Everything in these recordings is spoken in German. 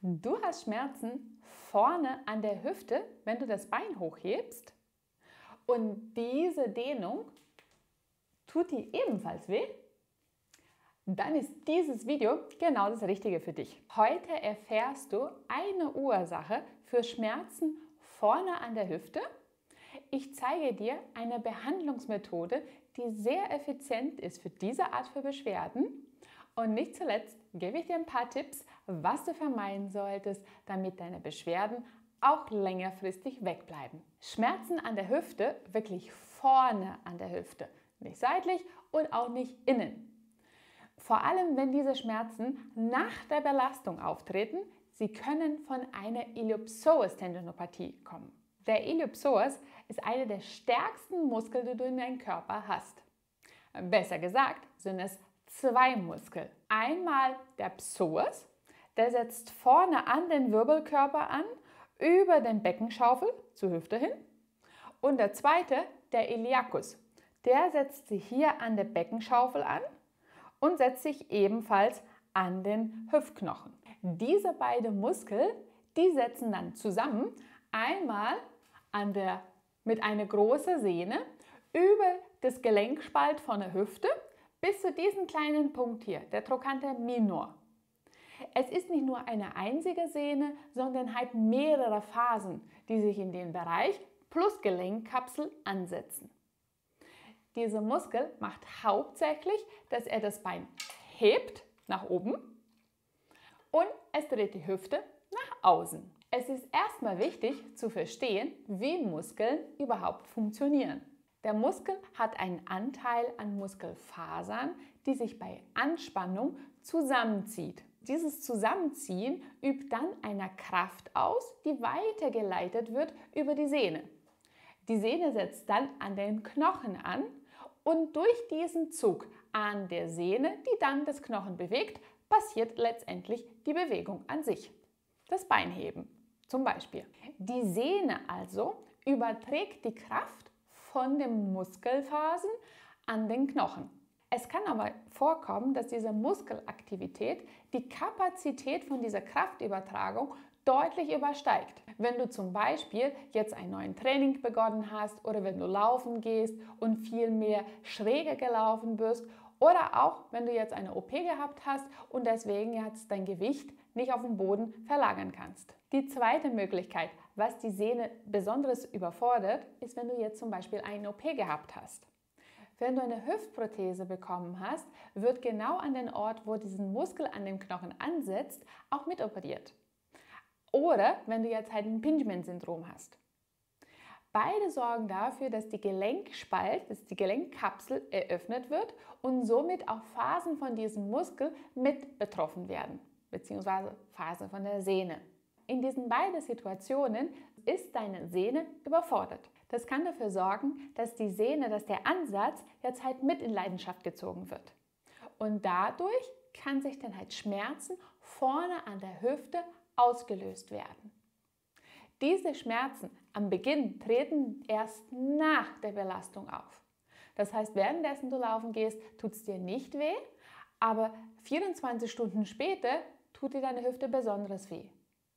Du hast Schmerzen vorne an der Hüfte, wenn du das Bein hochhebst. Und diese Dehnung tut dir ebenfalls weh. Dann ist dieses Video genau das Richtige für dich. Heute erfährst du eine Ursache für Schmerzen vorne an der Hüfte. Ich zeige dir eine Behandlungsmethode, die sehr effizient ist für diese Art von Beschwerden. Und nicht zuletzt gebe ich dir ein paar Tipps, was du vermeiden solltest, damit deine Beschwerden auch längerfristig wegbleiben. Schmerzen an der Hüfte, wirklich vorne an der Hüfte, nicht seitlich und auch nicht innen. Vor allem, wenn diese Schmerzen nach der Belastung auftreten, sie können von einer Iliopsoas-Tendinopathie kommen. Der Iliopsoas ist einer der stärksten Muskeln, die du in deinem Körper hast. Besser gesagt sind es zwei Muskeln. Einmal der Psoas, der setzt vorne an den Wirbelkörper an, über den Beckenschaufel zur Hüfte hin. Und der zweite, der Iliacus, der setzt sich hier an der Beckenschaufel an und setzt sich ebenfalls an den Hüftknochen. Diese beiden Muskeln, die setzen dann zusammen einmal mit einer großen Sehne über das Gelenkspalt von der Hüfte bis zu diesem kleinen Punkt hier, der Trochanter minor. Es ist nicht nur eine einzige Sehne, sondern halt mehrere Phasen, die sich in den Bereich plus Gelenkkapsel ansetzen. Dieser Muskel macht hauptsächlich, dass er das Bein hebt nach oben und es dreht die Hüfte nach außen. Es ist erstmal wichtig zu verstehen, wie Muskeln überhaupt funktionieren. Der Muskel hat einen Anteil an Muskelfasern, die sich bei Anspannung zusammenzieht. Dieses Zusammenziehen übt dann eine Kraft aus, die weitergeleitet wird über die Sehne. Die Sehne setzt dann an den Knochen an und durch diesen Zug an der Sehne, die dann das Knochen bewegt, passiert letztendlich die Bewegung an sich. Das Beinheben zum Beispiel. Die Sehne also überträgt die Kraft von den Muskelphasen an den Knochen. Es kann aber vorkommen, dass diese Muskelaktivität die Kapazität von dieser Kraftübertragung deutlich übersteigt. Wenn du zum Beispiel jetzt ein neues Training begonnen hast oder wenn du laufen gehst und viel mehr schräger gelaufen bist oder auch wenn du jetzt eine OP gehabt hast und deswegen jetzt dein Gewicht nicht auf den Boden verlagern kannst. Die zweite Möglichkeit, was die Sehne besonders überfordert, ist, wenn du jetzt zum Beispiel eine OP gehabt hast. Wenn du eine Hüftprothese bekommen hast, wird genau an den Ort, wo diesen Muskel an dem Knochen ansetzt, auch mitoperiert. Oder wenn du jetzt halt ein Impingement-Syndrom hast. Beide sorgen dafür, dass die Gelenkspalt, dass die Gelenkkapsel eröffnet wird und somit auch Phasen von diesem Muskel mit betroffen werden, beziehungsweise Phasen von der Sehne. In diesen beiden Situationen ist deine Sehne überfordert. Das kann dafür sorgen, dass die Sehne, dass der Ansatz jetzt halt mit in Leidenschaft gezogen wird. Und dadurch kann sich dann halt Schmerzen vorne an der Hüfte ausgelöst werden. Diese Schmerzen am Beginn treten erst nach der Belastung auf. Das heißt, währenddessen du laufen gehst, tut es dir nicht weh, aber 24 Stunden später tut dir deine Hüfte besonders weh.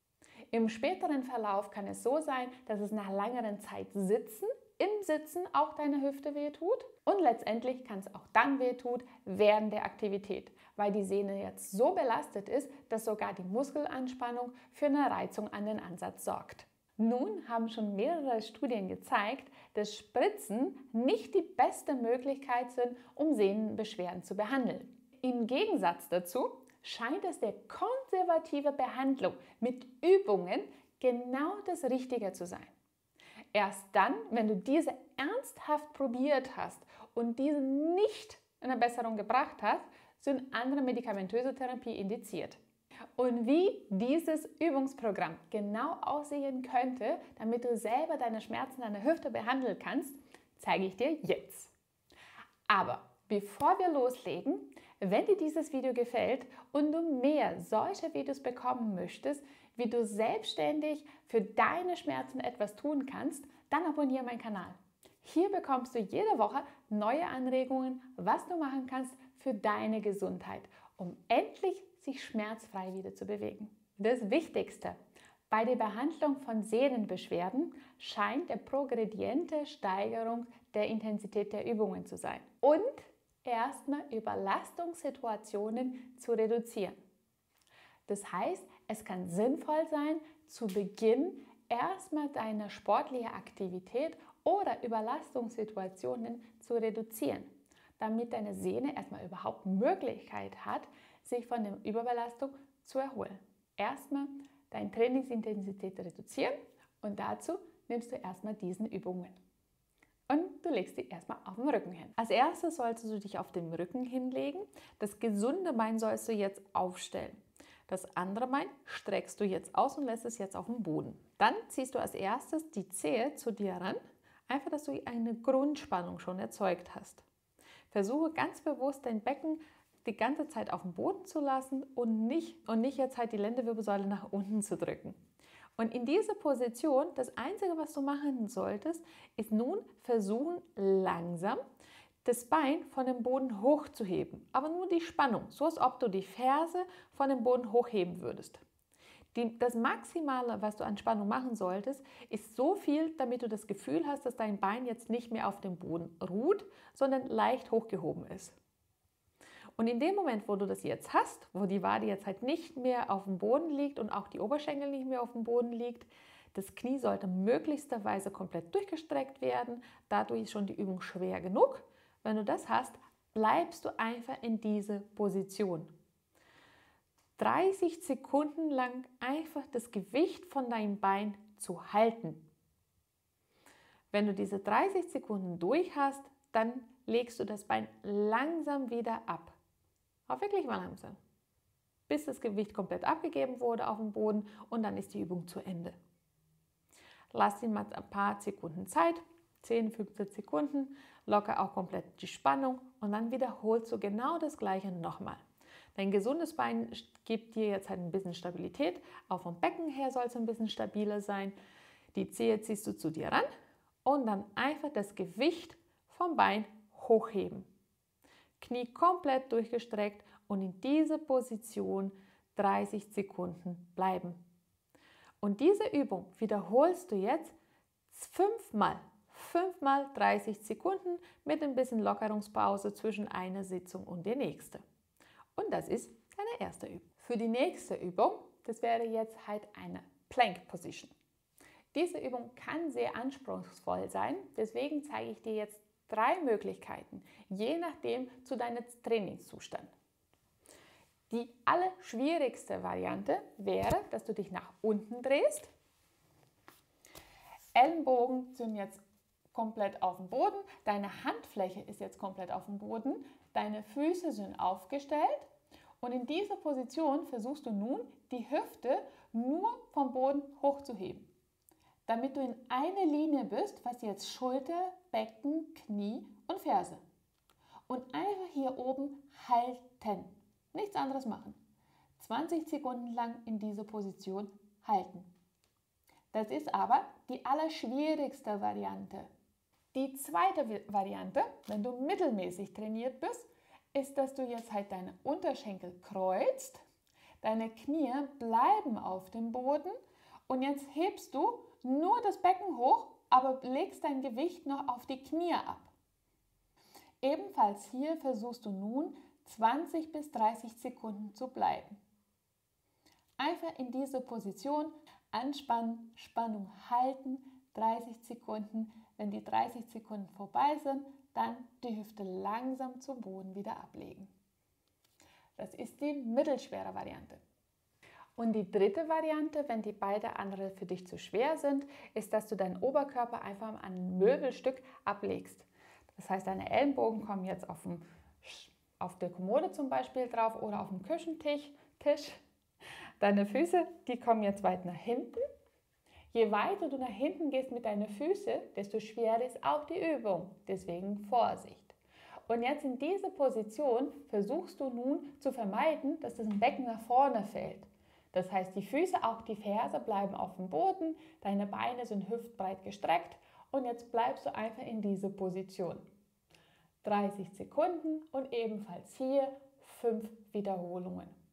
Im späteren Verlauf kann es so sein, dass es nach längerer Zeit im Sitzen auch deine Hüfte wehtut und letztendlich kann es auch dann wehtun während der Aktivität, weil die Sehne jetzt so belastet ist, dass sogar die Muskelanspannung für eine Reizung an den Ansatz sorgt. Nun haben schon mehrere Studien gezeigt, dass Spritzen nicht die beste Möglichkeit sind, um Sehnenbeschwerden zu behandeln. Im Gegensatz dazu scheint es der konservative Behandlung mit Übungen genau das Richtige zu sein. Erst dann, wenn du diese ernsthaft probiert hast und diese nicht in eine Besserung gebracht hast, sind andere medikamentöse Therapie indiziert. Und wie dieses Übungsprogramm genau aussehen könnte, damit du selber deine Schmerzen an der Hüfte behandeln kannst, zeige ich dir jetzt. Aber bevor wir loslegen, wenn dir dieses Video gefällt und du mehr solcher Videos bekommen möchtest, wie du selbstständig für deine Schmerzen etwas tun kannst, dann abonniere meinen Kanal. Hier bekommst du jede Woche neue Anregungen, was du machen kannst für deine Gesundheit, um endlich sich schmerzfrei wieder zu bewegen. Das Wichtigste bei der Behandlung von Sehnenbeschwerden scheint eine progrediente Steigerung der Intensität der Übungen zu sein und erstmal Überlastungssituationen zu reduzieren. Das heißt, es kann sinnvoll sein, zu Beginn erstmal deine sportliche Aktivität oder Überlastungssituationen zu reduzieren, damit deine Sehne erstmal überhaupt Möglichkeit hat, sich von der Überbelastung zu erholen. Erstmal deine Trainingsintensität reduzieren und dazu nimmst du erstmal diesen Übungen. Und du legst die erstmal auf den Rücken hin. Als erstes solltest du dich auf den Rücken hinlegen. Das gesunde Bein sollst du jetzt aufstellen. Das andere Bein streckst du jetzt aus und lässt es jetzt auf dem Boden. Dann ziehst du als erstes die Zehe zu dir ran, einfach, dass du eine Grundspannung schon erzeugt hast. Versuche ganz bewusst dein Becken die ganze Zeit auf dem Boden zu lassen und nicht jetzt halt die Lendenwirbelsäule nach unten zu drücken. Und in dieser Position, das Einzige, was du machen solltest, ist nun versuchen, langsam das Bein von dem Boden hochzuheben. Aber nur die Spannung, so als ob du die Ferse von dem Boden hochheben würdest. Das Maximale, was du an Spannung machen solltest, ist so viel, damit du das Gefühl hast, dass dein Bein jetzt nicht mehr auf dem Boden ruht, sondern leicht hochgehoben ist. Und in dem Moment, wo du das jetzt hast, wo die Wade jetzt halt nicht mehr auf dem Boden liegt und auch die Oberschenkel nicht mehr auf dem Boden liegt, das Knie sollte möglichsterweise komplett durchgestreckt werden. Dadurch ist schon die Übung schwer genug. Wenn du das hast, bleibst du einfach in dieser Position. 30 Sekunden lang einfach das Gewicht von deinem Bein zu halten. Wenn du diese 30 Sekunden durch hast, dann legst du das Bein langsam wieder ab. Aber wirklich mal langsam. Bis das Gewicht komplett abgegeben wurde auf dem Boden und dann ist die Übung zu Ende. Lass dir mal ein paar Sekunden Zeit, 10, 15 Sekunden, locker auch komplett die Spannung und dann wiederholst du genau das Gleiche nochmal. Dein gesundes Bein gibt dir jetzt halt ein bisschen Stabilität, auch vom Becken her soll es ein bisschen stabiler sein. Die Zehe ziehst du zu dir ran und dann einfach das Gewicht vom Bein hochheben. Knie komplett durchgestreckt und in dieser Position 30 Sekunden bleiben. Und diese Übung wiederholst du jetzt 5 Mal 30 Sekunden mit ein bisschen Lockerungspause zwischen einer Sitzung und der nächsten. Und das ist deine erste Übung. Für die nächste Übung, das wäre jetzt halt eine Plank Position. Diese Übung kann sehr anspruchsvoll sein, deswegen zeige ich dir jetzt 3 Möglichkeiten, je nachdem zu deinem Trainingszustand. Die allerschwierigste Variante wäre, dass du dich nach unten drehst. Ellenbogen sind jetzt komplett auf dem Boden, deine Handfläche ist jetzt komplett auf dem Boden, deine Füße sind aufgestellt und in dieser Position versuchst du nun, die Hüfte nur vom Boden hochzuheben. Damit du in eine Linie bist, was jetzt Schulter, Becken, Knie und Ferse. Und einfach hier oben halten. Nichts anderes machen. 20 Sekunden lang in dieser Position halten. Das ist aber die allerschwierigste Variante. Die zweite Variante, wenn du mittelmäßig trainiert bist, ist, dass du jetzt halt deine Unterschenkel kreuzt, deine Knie bleiben auf dem Boden und jetzt hebst du nur das Becken hoch, aber legst dein Gewicht noch auf die Knie ab. Ebenfalls hier versuchst du nun 20 bis 30 Sekunden zu bleiben. Einfach in dieser Position anspannen, Spannung halten, 30 Sekunden. Wenn die 30 Sekunden vorbei sind, dann die Hüfte langsam zum Boden wieder ablegen. Das ist die mittelschwere Variante. Und die dritte Variante, wenn die beiden anderen für dich zu schwer sind, ist, dass du deinen Oberkörper einfach an ein Möbelstück ablegst. Das heißt, deine Ellenbogen kommen jetzt auf der Kommode zum Beispiel drauf oder auf dem Küchentisch. Deine Füße, die kommen jetzt weit nach hinten. Je weiter du nach hinten gehst mit deinen Füßen, desto schwerer ist auch die Übung. Deswegen Vorsicht. Und jetzt in dieser Position versuchst du nun zu vermeiden, dass das Becken nach vorne fällt. Das heißt, die Füße, auch die Ferse bleiben auf dem Boden, deine Beine sind hüftbreit gestreckt und jetzt bleibst du einfach in dieser Position. 30 Sekunden und ebenfalls hier 5 Wiederholungen.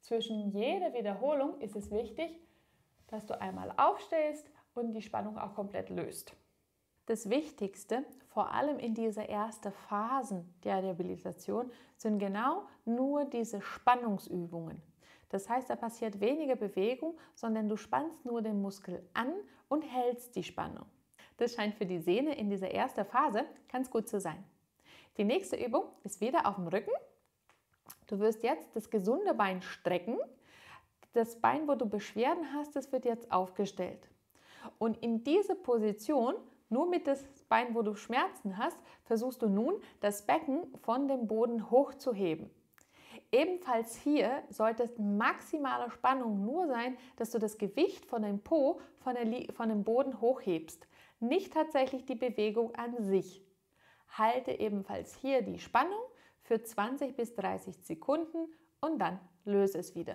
Zwischen jeder Wiederholung ist es wichtig, dass du einmal aufstehst und die Spannung auch komplett löst. Das Wichtigste, vor allem in dieser ersten Phase der Rehabilitation, sind genau nur diese Spannungsübungen. Das heißt, da passiert weniger Bewegung, sondern du spannst nur den Muskel an und hältst die Spannung. Das scheint für die Sehne in dieser ersten Phase ganz gut zu sein. Die nächste Übung ist wieder auf dem Rücken. Du wirst jetzt das gesunde Bein strecken. Das Bein, wo du Beschwerden hast, das wird jetzt aufgestellt. Und in dieser Position, nur mit dem Bein, wo du Schmerzen hast, versuchst du nun, das Becken von dem Boden hochzuheben. Ebenfalls hier sollte maximale Spannung nur sein, dass du das Gewicht von deinem Po von dem Boden hochhebst, nicht tatsächlich die Bewegung an sich. Halte ebenfalls hier die Spannung für 20 bis 30 Sekunden und dann löse es wieder.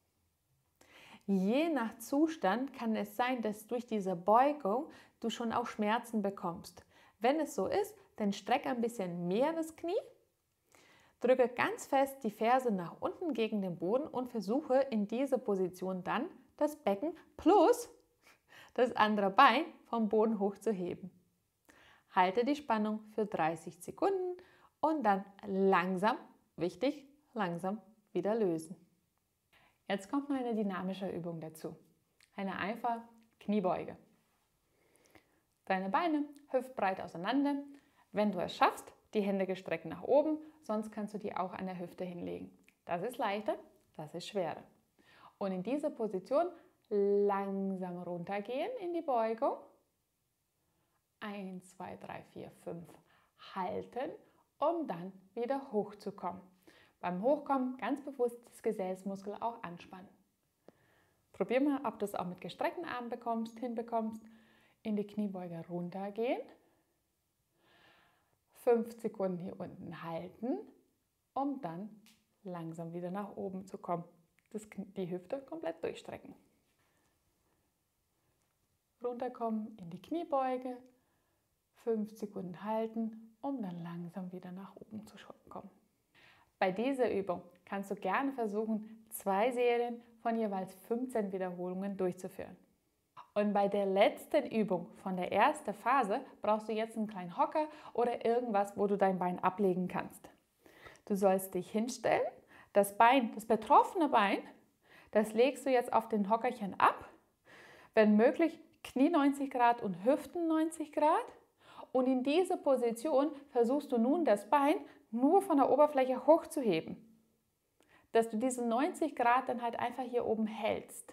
Je nach Zustand kann es sein, dass durch diese Beugung du schon auch Schmerzen bekommst. Wenn es so ist, dann strecke ein bisschen mehr das Knie, drücke ganz fest die Ferse nach unten gegen den Boden und versuche in dieser Position dann das Becken plus das andere Bein vom Boden hochzuheben. Halte die Spannung für 30 Sekunden und dann langsam, wichtig, langsam wieder lösen. Jetzt kommt noch eine dynamische Übung dazu. Eine einfache Kniebeuge. Deine Beine hüftbreit auseinander. Wenn du es schaffst, die Hände gestreckt nach oben, sonst kannst du die auch an der Hüfte hinlegen. Das ist leichter, das ist schwerer. Und in dieser Position langsam runtergehen in die Beugung. 1, 2, 3, 4, 5 halten, um dann wieder hochzukommen. Beim Hochkommen ganz bewusst das Gesäßmuskel auch anspannen. Probier mal, ob du es auch mit gestreckten Armen hinbekommst. In die Kniebeuge runtergehen. 5 Sekunden hier unten halten, um dann langsam wieder nach oben zu kommen. Die Hüfte komplett durchstrecken. Runterkommen in die Kniebeuge. 5 Sekunden halten, um dann langsam wieder nach oben zu kommen. Bei dieser Übung kannst du gerne versuchen, 2 Serien von jeweils 15 Wiederholungen durchzuführen. Und bei der letzten Übung von der ersten Phase brauchst du jetzt einen kleinen Hocker oder irgendwas, wo du dein Bein ablegen kannst. Du sollst dich hinstellen, das betroffene Bein, das legst du jetzt auf den Hockerchen ab. Wenn möglich, Knie 90 Grad und Hüften 90 Grad. Und in dieser Position versuchst du nun das Bein nur von der Oberfläche hochzuheben. Dass du diese 90 Grad dann halt einfach hier oben hältst.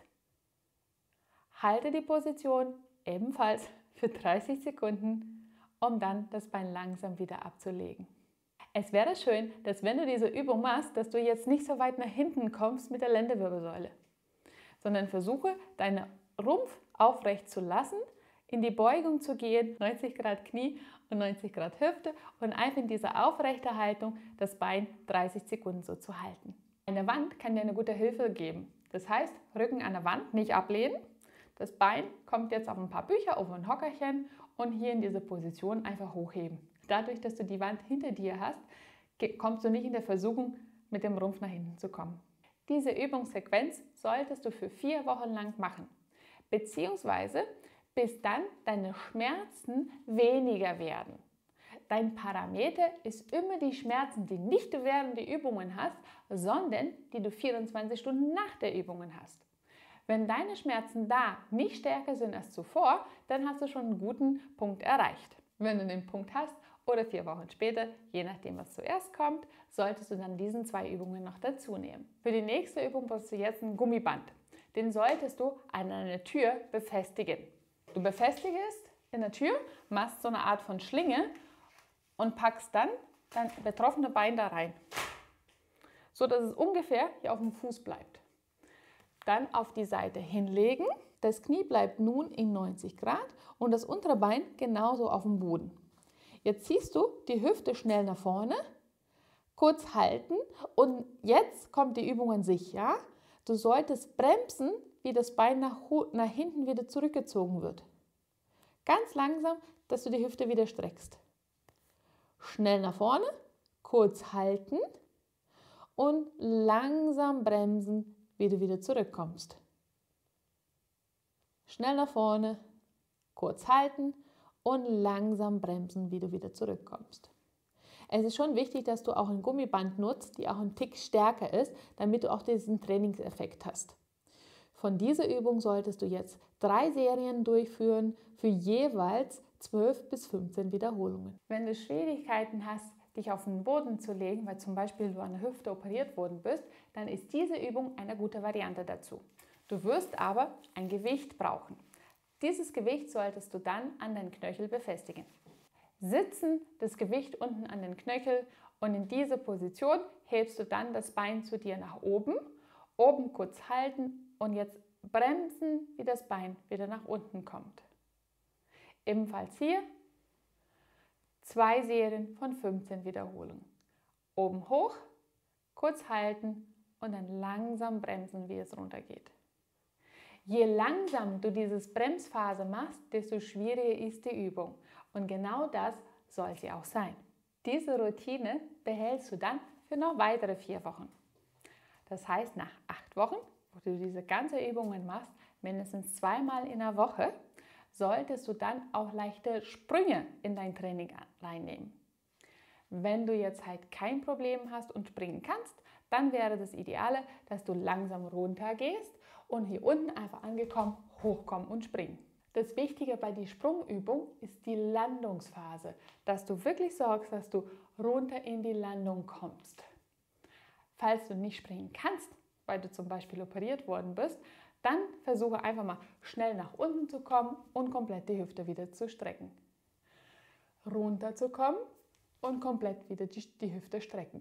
Halte die Position ebenfalls für 30 Sekunden, um dann das Bein langsam wieder abzulegen. Es wäre schön, dass wenn du diese Übung machst, dass du jetzt nicht so weit nach hinten kommst mit der Lendenwirbelsäule, sondern versuche, deinen Rumpf aufrecht zu lassen, in die Beugung zu gehen, 90 Grad Knie und 90 Grad Hüfte und einfach in dieser aufrechten Haltung das Bein 30 Sekunden so zu halten. Eine Wand kann dir eine gute Hilfe geben. Das heißt, Rücken an der Wand nicht ablehnen. Das Bein kommt jetzt auf ein paar Bücher, auf ein Hockerchen und hier in diese Position einfach hochheben. Dadurch, dass du die Wand hinter dir hast, kommst du nicht in der Versuchung, mit dem Rumpf nach hinten zu kommen. Diese Übungssequenz solltest du für 4 Wochen lang machen, beziehungsweise bis dann deine Schmerzen weniger werden. Dein Parameter ist immer die Schmerzen, die nicht du während der Übungen hast, sondern die du 24 Stunden nach der Übungen hast. Wenn deine Schmerzen da nicht stärker sind als zuvor, dann hast du schon einen guten Punkt erreicht. Wenn du den Punkt hast oder 4 Wochen später, je nachdem was zuerst kommt, solltest du dann diesen 2 Übungen noch dazu nehmen. Für die nächste Übung brauchst du jetzt ein Gummiband. Den solltest du an einer Tür befestigen. Du befestigst in der Tür, machst so eine Art von Schlinge und packst dann dein betroffene Bein da rein, so dass es ungefähr hier auf dem Fuß bleibt. Dann auf die Seite hinlegen. Das Knie bleibt nun in 90 Grad und das untere Bein genauso auf dem Boden. Jetzt ziehst du die Hüfte schnell nach vorne, kurz halten und jetzt kommt die Übung an sich. Ja? Du solltest bremsen, wie das Bein nach hinten wieder zurückgezogen wird. Ganz langsam, dass du die Hüfte wieder streckst. Schnell nach vorne, kurz halten und langsam bremsen, wie du wieder zurückkommst. Schnell nach vorne, kurz halten und langsam bremsen, wie du wieder zurückkommst. Es ist schon wichtig, dass du auch ein Gummiband nutzt, die auch ein Tick stärker ist, damit du auch diesen Trainingseffekt hast. Von dieser Übung solltest du jetzt 3 Serien durchführen für jeweils 12 bis 15 Wiederholungen. Wenn du Schwierigkeiten hast, dich auf den Boden zu legen, weil zum Beispiel du an der Hüfte operiert worden bist, dann ist diese Übung eine gute Variante dazu. Du wirst aber ein Gewicht brauchen. Dieses Gewicht solltest du dann an den Knöchel befestigen. Sitzen, das Gewicht unten an den Knöchel und in dieser Position hebst du dann das Bein zu dir nach oben, oben kurz halten und jetzt bremsen, wie das Bein wieder nach unten kommt. Ebenfalls hier 2 Serien von 15 Wiederholungen. Oben hoch, kurz halten und dann langsam bremsen, wie es runtergeht. Je langsam du diese Bremsphase machst, desto schwieriger ist die Übung. Und genau das soll sie auch sein. Diese Routine behältst du dann für noch weitere 4 Wochen. Das heißt, nach 8 Wochen, wo du diese ganzen Übungen machst, mindestens 2-mal in der Woche, solltest du dann auch leichte Sprünge in dein Training reinnehmen. Wenn du jetzt halt kein Problem hast und springen kannst, dann wäre das Ideale, dass du langsam runter gehst und hier unten einfach angekommen, hochkommen und springen. Das Wichtige bei der Sprungübung ist die Landungsphase, dass du wirklich sorgst, dass du runter in die Landung kommst. Falls du nicht springen kannst, weil du zum Beispiel operiert worden bist, dann versuche einfach mal schnell nach unten zu kommen und komplett die Hüfte wieder zu strecken. Runter zu kommen und komplett wieder die Hüfte strecken.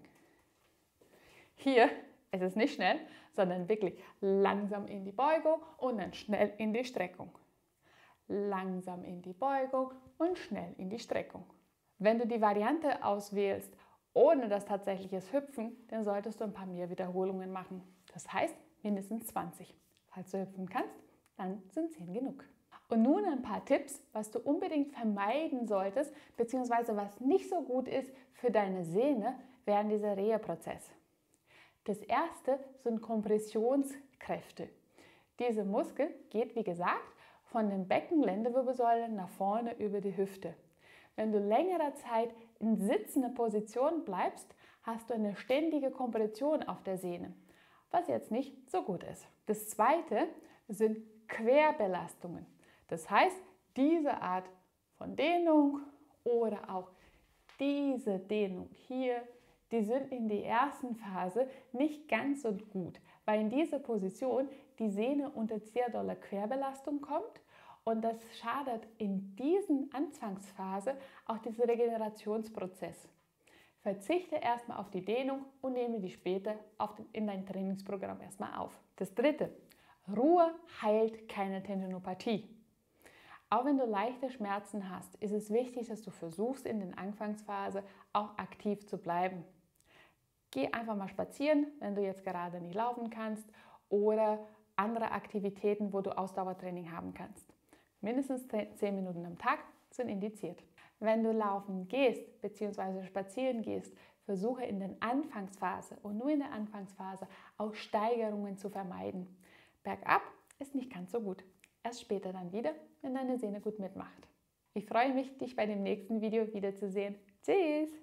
Hier ist es nicht schnell, sondern wirklich langsam in die Beugung und dann schnell in die Streckung. Langsam in die Beugung und schnell in die Streckung. Wenn du die Variante auswählst, ohne das tatsächliche Hüpfen, dann solltest du ein paar mehr Wiederholungen machen. Das heißt mindestens 20. Falls du hüpfen kannst, dann sind 10 genug. Und nun ein paar Tipps, was du unbedingt vermeiden solltest, beziehungsweise was nicht so gut ist für deine Sehne während dieser Reha-Prozess. Das erste sind Kompressionskräfte. Diese Muskel geht, wie gesagt, von den Beckenlendenwirbelsäulen nach vorne über die Hüfte. Wenn du längere Zeit in sitzender Position bleibst, hast du eine ständige Kompression auf der Sehne, was jetzt nicht so gut ist. Das zweite sind Querbelastungen. Das heißt, diese Art von Dehnung oder auch diese Dehnung hier, die sind in der ersten Phase nicht ganz so gut, weil in dieser Position die Sehne unter sehr doller Querbelastung kommt und das schadet in diesen Anfangsphase auch diesen Regenerationsprozess. Verzichte erstmal auf die Dehnung und nehme die später in dein Trainingsprogramm erstmal auf. Das dritte, Ruhe heilt keine Tendinopathie. Auch wenn du leichte Schmerzen hast, ist es wichtig, dass du versuchst, in der Anfangsphase auch aktiv zu bleiben. Geh einfach mal spazieren, wenn du jetzt gerade nicht laufen kannst, oder andere Aktivitäten, wo du Ausdauertraining haben kannst. Mindestens 10 Minuten am Tag sind indiziert. Wenn du laufen gehst bzw. spazieren gehst, versuche in der Anfangsphase und nur in der Anfangsphase auch Steigerungen zu vermeiden. Bergab ist nicht ganz so gut. Erst später dann wieder, wenn deine Sehne gut mitmacht. Ich freue mich, dich bei dem nächsten Video wiederzusehen. Tschüss!